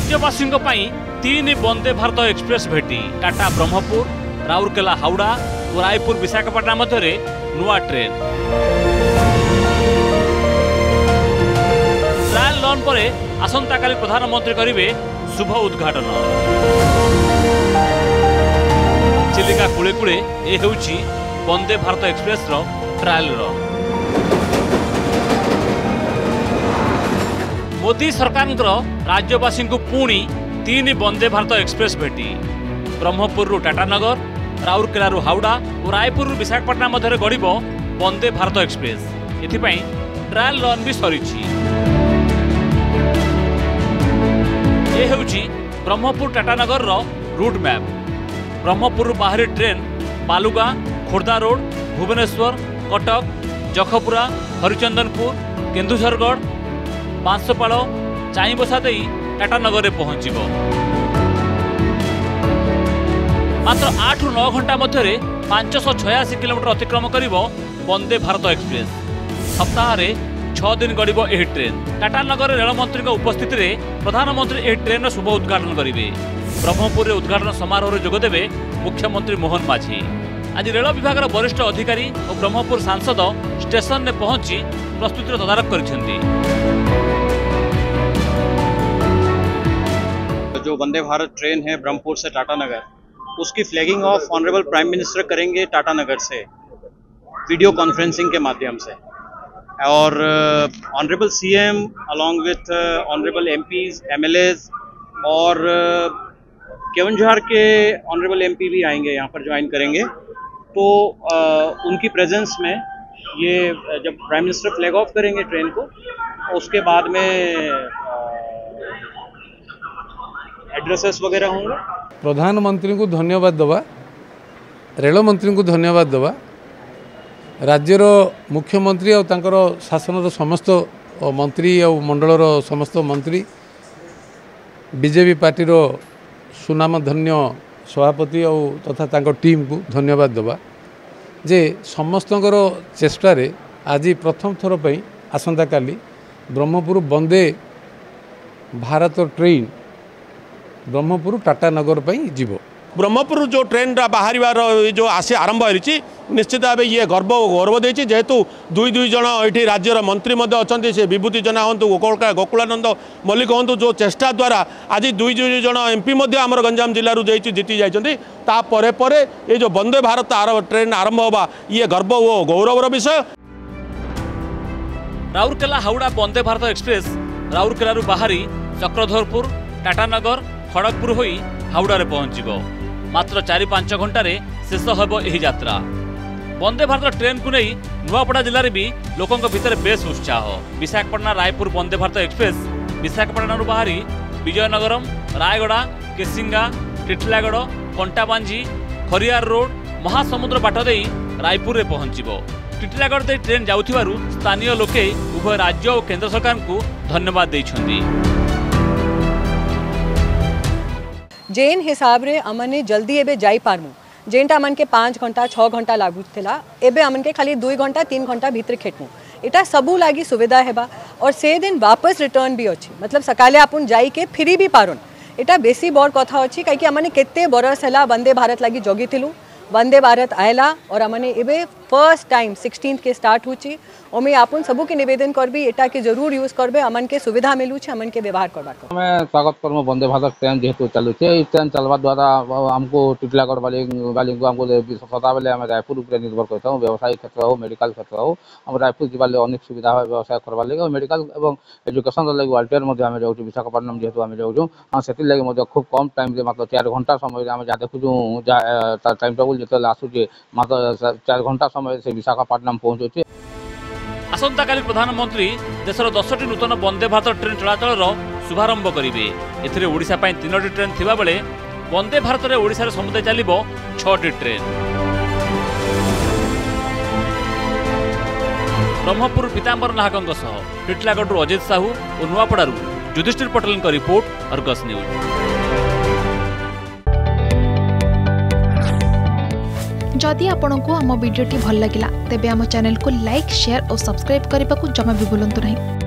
राज्यवासी तीन वंदे भारत एक्सप्रेस भेटी टाटा ब्रह्मपुर, राउरकेला हावड़ा और रायपुर विशाखापट्टना मध्य नुआ ट्रेन। ट्रायल रन पर आसंता काली प्रधानमंत्री करेंगे शुभ उद्घाटन। चिलिका कूले कूले ये होउछि वंदे भारत एक्सप्रेस रो ट्रायल रन। मोदी सरकार राज्यवासी पुणी तीन वंदे भारत एक्सप्रेस भेटी ब्रह्मपुर टाटानगर, राउरकेला हावड़ा और रायपुर विशाखापट्टना मध्य गड़ब वंदे भारत एक्सप्रेस। एथिपाई ट्रायल रन भी सरी। ये होउछि ब्रह्मपुर टाटानगर रो रूट मैप। ब्रह्मपुर बाहरी ट्रेन बालुगाँ, खोर्धा रोड, भुवनेश्वर, कटक, जखपुरा, हरिचंदनपुर, केन्दुझरगढ़, बांसपाड़, चाईबसा दे टाटानगर में पहुंचब। मात्र 8-9 घंटा मध्य 586 किलोमीटर अतिक्रम कर वंदे भारत एक्सप्रेस। सप्ताह 6 दिन गड़ब यह ट्रेन। टाटानगर रेलमंत्री उपस्थित में प्रधानमंत्री यह ट्रेन शुभ उद्घाटन करेंगे। ब्रह्मपुर उद्घाटन समारोह जोगदेवे मुख्यमंत्री मोहन माझी। आज रेल विभाग वरिष्ठ अधिकारी और ब्रह्मपुर सांसद स्टेशन में पहुंची प्रस्तुतिर तदारख कर। जो वंदे भारत ट्रेन है ब्रह्मपुर से टाटानगर, उसकी flagging off honourable prime minister करेंगे टाटानगर से वीडियो कॉन्फ्रेंसिंग के माध्यम से। और honourable CM along with honourable MPs, MLAs और केवंझार के ऑनरेबल एमपी भी आएंगे, यहाँ पर ज्वाइन करेंगे। तो उनकी प्रेजेंस में ये जब प्राइम मिनिस्टर फ्लैग ऑफ करेंगे ट्रेन को, उसके बाद में एड्रेसेस वगैरह होंगे। प्रधानमंत्री को धन्यवाद देवा, रेल मंत्री को धन्यवाद देवा, राज्यर मुख्यमंत्री और तांकर शासन समस्त मंत्री और मंडलर समस्त मंत्री, बीजेपी पार्टी सुनाम धन्य सभापति और तथा तांकर टीम को धन्यवाद देवा जे समस्तंकर चेष्टारे आज प्रथम थर पर आसंता काली ब्रह्मपुर वंदे भारत ट्रेन ब्रह्मपुर टाटानगर जीव। ब्रह्मपुर जो ट्रेन बाहर जो आसी आरंभ होती निश्चित भाव ये गर्व गौरव देती, जेहेतु दुई जन ये राज्यर मंत्री अच्छा से विभूति जना हूँ, गोकुलानंद मल्लिक हूँ, जो चेष्टा द्वारा आज दुई जन एमपी आम गंजाम जिलू जीति जाती। ये जो वंदे भारत ट्रेन आरंभ होगा ये गर्व और गौरवर विषय। राउरकेला हावड़ा वंदे भारत एक्सप्रेस राउरकेला बाहरी चक्रधरपुर, टाटानगर, खड़गपुर होई हावड़ा रे पहुंचब। मात्र 4-5 घंटे शेष होब यह यात्रा। वंदे भारत ट्रेन को नहीं नुआपड़ा जिले में भी लोकों भितर बेस उत्साह। विशाखापट्टना रायपुर वंदे भारत एक्सप्रेस विशाखापट्टना बाहरी विजयनगरम, रायगड़ा, केसिंगा, टिटलागढ़, कंटाबांजी, खरियार रोड, महासमुद्र बाट दे रायपुर में पहुंचब। टिटलागढ़ दे ट्रेन जाउथिबारु स्थानीय लोके उभय राज्य और केंद्र सरकार को धन्यवाद देइछन्ती। जेन हिसाब रे अमने जल्दी एबे जाई पारमु, जेनटा मन के 5 घंटा 6 घंटा लागुला एबे अमन के खाली 2 घंटा 3 घंटा भीतर खेटमु। एटा सबू लागी सुविधा हेबा और से दिन वापस रिटर्न भी अच्छी, मतलब सकाले आपुन जाई के फिरी भी पारुन। एटा बेसी बड़ कथा अच्छी कहीं अमने केते बरस है वंदे भारत लगी जगी थिलु। वंदे भारत आयला और अमने एबे फर्स्ट टाइम 16 के स्टार्ट होची। ओमे आपुन सबू के निवेदन करबी एटा के जरूर यूज करबे, अमन के सुविधा मिलू छे, अमन के व्यवहार करबा। मैं स्वागत करमु वंदे भारत ट्रेन जेहेतु चालू छे। ई ट्रेन चलवा द्वारा हमको टिटलागढ़ वाली को हमको सदा बेले हम रायपुर ऊपर निर्भर करता हूँ। व्यवसायिक क्षेत्र हो, मेडिकल क्षेत्र हो, हम रायपुर जीवा अनेक सुविधा है व्यवसाय करवा लगे और मेडिकल एवं एजुकेशन लगे वाल्टियर आम जाऊँ। विशाखापट्टनम जेहेतु आम जाऊँ से लगे खूब कम टाइम मात्र 4 घंटा समय आम जहाँ देखुँ टाइम टेबुल जो आसूचे मात्र 4 घंटा समय से विशाखापट्टनम पहुँचे। आसंता काली प्रधानमंत्री देशर 10टी नूतन वंदे भारत ट्रेन चलाचल शुभारंभ करेंगे। एथिरे ओडिशा पई 3टी ट्रेन थिबा बेले वंदे भारत रे ओडिशा समुदाय चलिबो 6टी ट्रेन। ब्रह्मपुर पीतांबर नाहकंग सह टिटलागढ़ अजित साहू और नुआपड़ारू युधिष्ठिर पटेल का रिपोर्ट, अर्गस न्यूज। जदि आपंक आम भिडी भल लगा तेब आम चैनल को लाइक, शेयर और सब्सक्राइब करने को जमा भी भूलु नहीं।